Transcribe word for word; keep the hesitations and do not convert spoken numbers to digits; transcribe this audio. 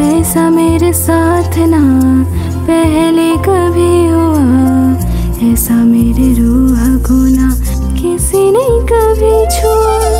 ऐसा मेरे साथ ना पहले कभी हुआ, ऐसा मेरे रूह को ना किसी ने कभी छुआ।